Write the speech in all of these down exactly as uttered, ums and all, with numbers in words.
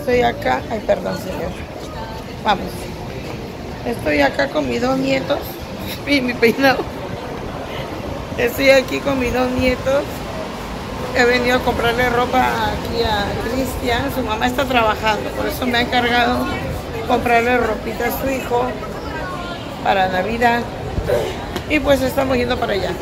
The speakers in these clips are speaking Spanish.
Estoy acá. Ay, perdón, señor. Vamos. Estoy acá con mis dos nietos. Y mi peinado. Estoy aquí con mis dos nietos. He venido a comprarle ropa aquí a Cristian. Su mamá está trabajando, por eso me ha encargado comprarle ropita a su hijo para Navidad. Y pues estamos yendo para allá.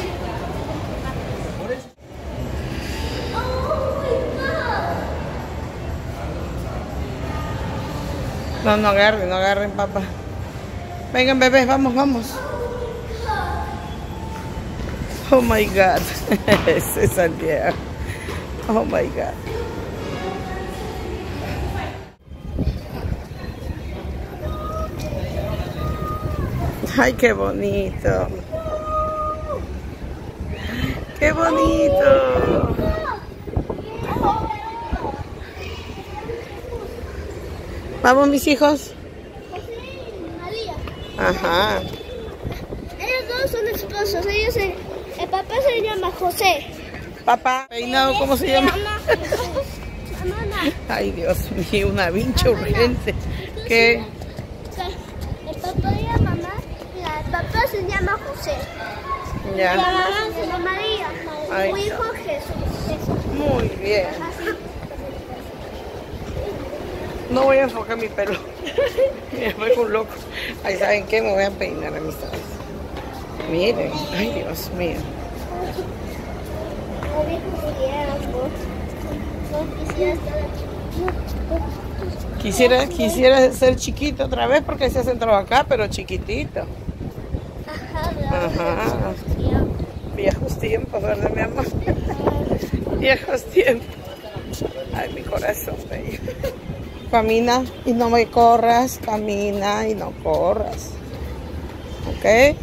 No, no agarren, no agarren, papá. Vengan, bebés, vamos, vamos. Oh my God. Ese es Santiago. Oh my God. Ay, qué bonito. Qué bonito. Vamos, mis hijos. Ajá. Ellos dos son esposos. Ellos se, el papá se llama José. Papá, peinado, ¿cómo se llama? Ay, Dios mío, una vincha urgente. ¿Qué? El papá y la mamá. Mira, el papá se llama José. Ya. Y la mamá se llama María. Ay, Su hijo Jesús. Muy bien. No voy a enfocar mi pelo. Me voy con loco. Ay, ¿saben qué? Me voy a peinar, amistades. Miren. Ay, Dios mío. Quisiera, quisiera ser chiquito otra vez porque se ha centrado acá, pero chiquitito. Ajá. Viejos tiempos, ¿verdad, mi amor? Viejos tiempos. Ay, mi corazón, bello. Camina y no me corras, camina y no corras. ¿Ok?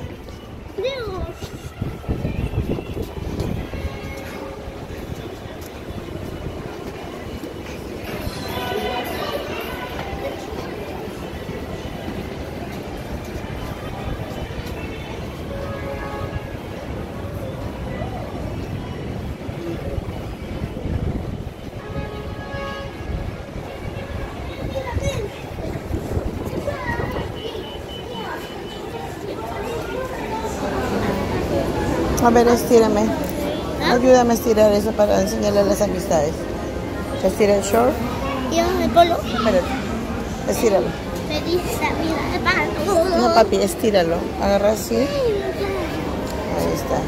A ver, estírame. Ayúdame a estirar eso para enseñarle a las amistades. Estira el short. ¿Y el polo? Espérate. Estíralo. Feliz Navidad. No, papi, estíralo. Agarra así. Ahí está.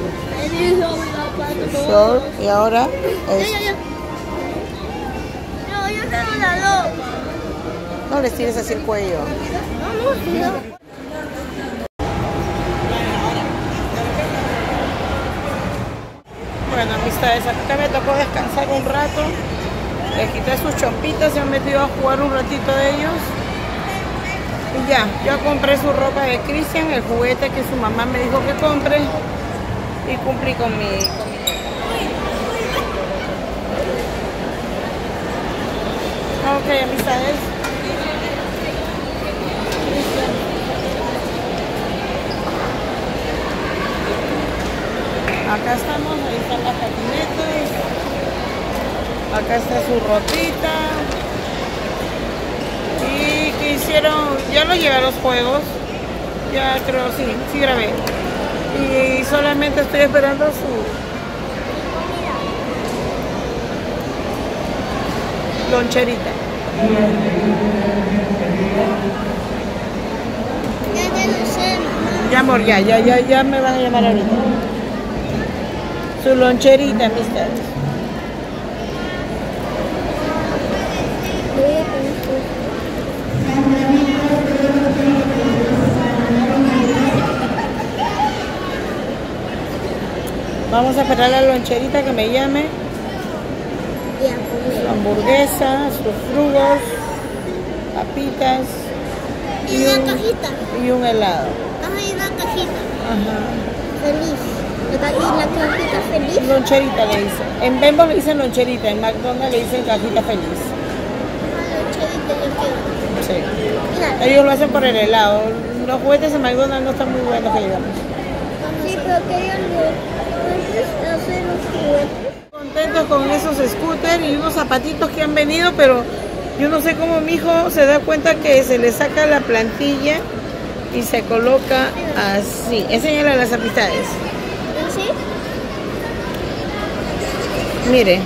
Su short. Y ahora es... No, yo tengo la loca. No le estires así el cuello. No, no, no. Bueno, amistades, acá me tocó descansar un rato. Le quité sus chompitas, se han metido a jugar un ratito de ellos. Y ya, yo compré su ropa de Cristian, el juguete que su mamá me dijo que compre. Y cumplí con mi... Con mi... Ok, amistades. Acá estamos, ahí están las patinetas. Acá está su ropita. Y que hicieron, ya lo llevé a los juegos. Ya creo, sí, sí grabé. Y solamente estoy esperando su loncherita. Ya, ya lo sé. Ya, amor, ya, ya, ya, ya me van a llamar ahorita. Su loncherita, amistades. Vamos a esperar a la loncherita que me llame. Su hamburguesa, sus frugos, papitas Y una cajita. y un helado. Ajá, y una cajita. Ajá. Feliz. ¿Y la cajita feliz? Loncherita le dicen. En Bembo le dicen loncherita, en McDonald's le dicen cajita feliz. Sí. Mira. Ellos lo hacen por el helado. Los juguetes en McDonald's no están muy buenos, que digamos. Sí, pero que ellos le hacen los juguetes. Contentos con esos scooters y unos zapatitos que han venido, pero Yo no sé cómo mi hijo se da cuenta que se le saca la plantilla y se coloca así. Enséñale las amistades. ¿Sí? Mire.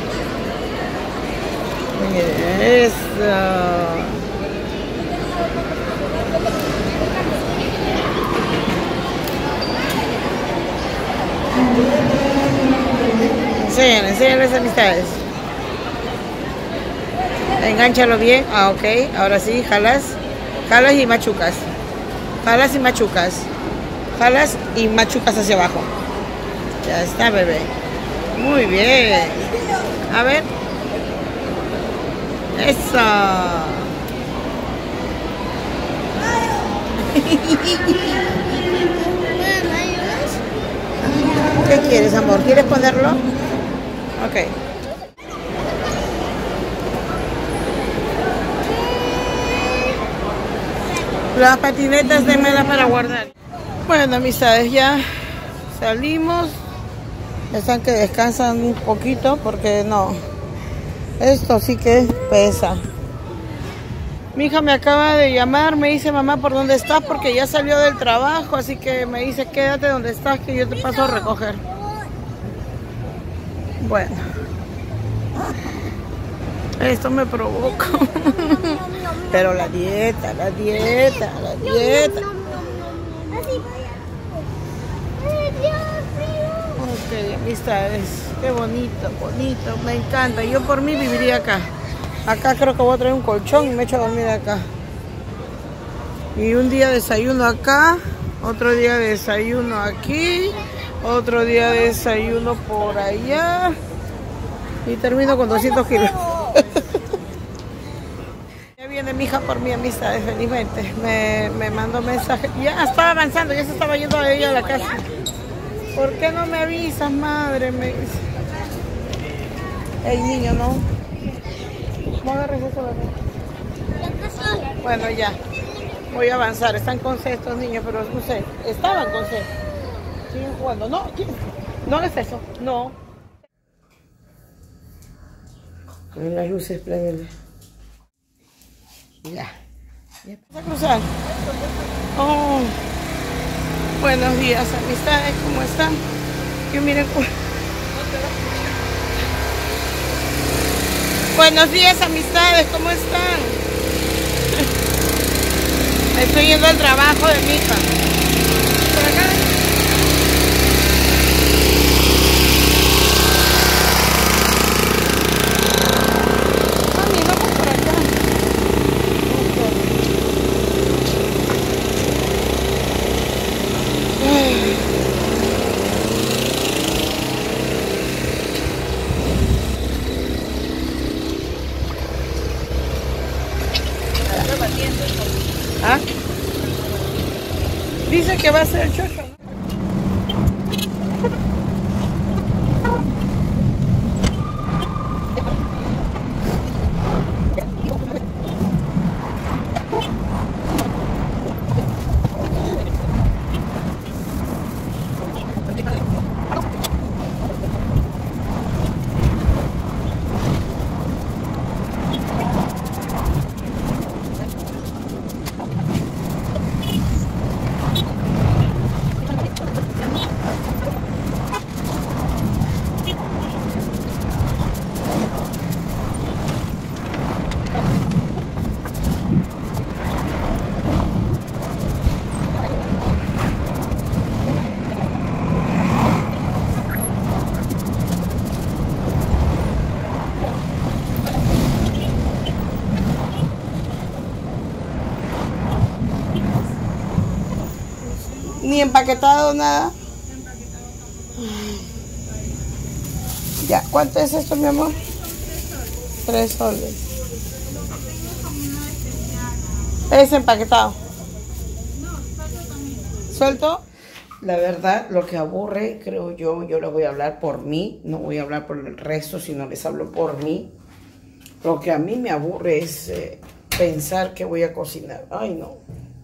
Mire, eso. Enséñale, enséñale las amistades. Engánchalo bien. Ah, ok. Ahora sí, jalas. Jalas y machucas. Jalas y machucas. Jalas y machucas hacia abajo. Ya está, bebé. Muy bien. A ver. Eso. ¿Qué quieres, amor? ¿Quieres ponerlo? Ok. Las patinetas démelas para guardar. Bueno, amistades, ya salimos. Están que descansan un poquito porque no. Esto sí que pesa. Mi hija me acaba de llamar, me dice, mamá, ¿por dónde estás? Porque ya salió del trabajo, así que me dice, quédate donde estás que yo te paso a recoger. Bueno. Esto me provoca. Pero la dieta, la dieta, la dieta. Ok, amistades. Qué bonito, bonito. Me encanta. Yo por mí viviría acá. Acá creo que voy a traer un colchón y me echo a dormir acá. Y un día desayuno acá, otro día desayuno aquí, otro día desayuno por allá. Y termino con doscientos kilos. Ya viene mi hija por mí, amistades, felizmente. Me, me mandó mensaje. Ya estaba avanzando, ya se estaba yendo a ella a la casa. ¿Por qué no me avisas, madre? Me dice. Ey, niño, no. ¿Cómo agarras eso, bebé? Bueno, ya. Voy a avanzar. Están con C estos niños, pero no sé. Estaban con C. Siguen jugando. No, no hagas eso. No. Con las luces plébeles. Ya. ¿Ya vas a cruzar? Oh. Buenos días, amistades. ¿Cómo están? Yo miren. Buenos días, amistades. ¿Cómo están? Estoy yendo al trabajo de mi hija. ¿Por acá? Mami, vamos por acá. Ay. ¿Ah? Dice que va a ser el chocho, ¿no? Ni empaquetado, nada. Ya, ¿cuánto es esto, mi amor? Tres soles. Es empaquetado. ¿Suelto? La verdad, lo que aburre, creo yo, yo les voy a hablar por mí, no voy a hablar por el resto, sino les hablo por mí. Lo que a mí me aburre es eh, pensar que voy a cocinar. Ay, no.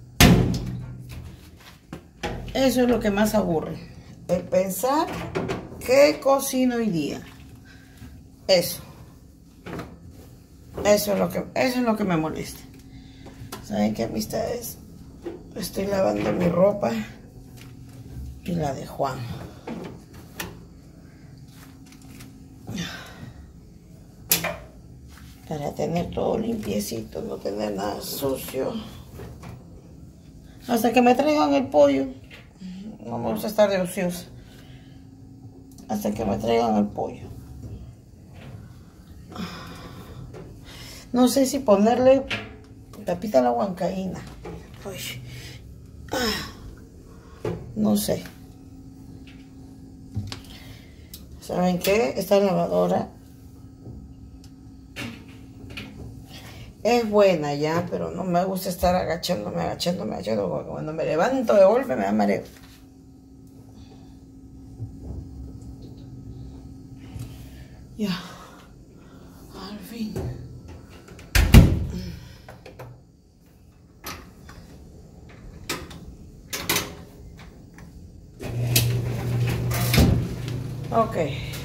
Eso es lo que más aburre. El pensar qué cocino hoy día. Eso. Eso es lo que, eso es lo que me molesta. ¿Saben qué, amistades? Estoy lavando mi ropa y la de Juan. Para tener todo limpiecito, no tener nada sucio. Hasta que me traigan el pollo. No vamos a estar de ociosa. Hasta que me traigan el pollo. No sé si ponerle tapita a la huancaína. Uy. No sé. ¿Saben qué? Esta lavadora es buena ya, pero no me gusta estar agachándome, agachándome, agachándome, porque cuando me levanto de golpe me da mareo. Ya, al fin. Ok.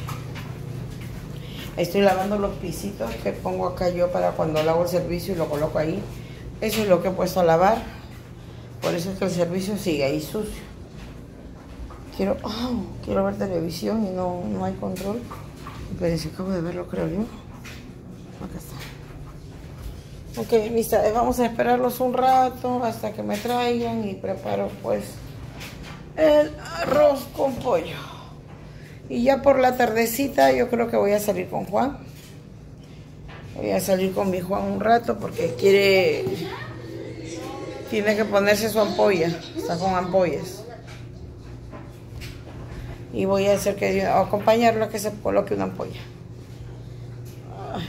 Estoy lavando los pisitos que pongo acá yo para cuando lavo el servicio y lo coloco ahí. Eso es lo que he puesto a lavar. Por eso es que el servicio sigue ahí sucio. Quiero, oh, quiero ver televisión y no, no hay control. Pero si acabo de verlo, creo yo. Acá está. Ok, amistades, vamos a esperarlos un rato hasta que me traigan y preparo pues el arroz con pollo. Y ya por la tardecita yo creo que voy a salir con Juan. Voy a salir con mi Juan un rato porque quiere... Tiene que ponerse su ampolla. Está con ampollas. Y voy a hacer que... A acompañarlo a que se coloque una ampolla. Ay.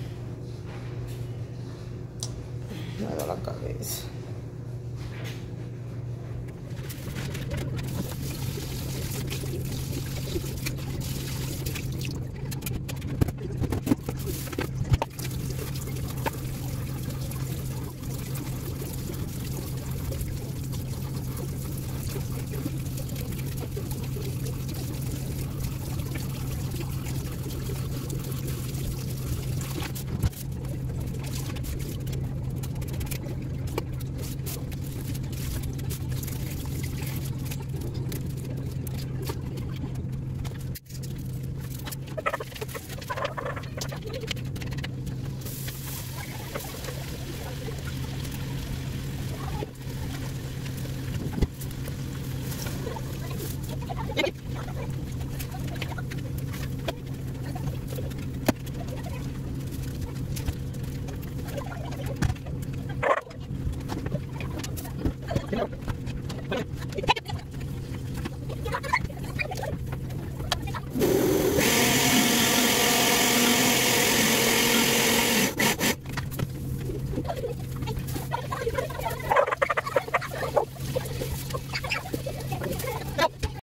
Me duele la cabeza.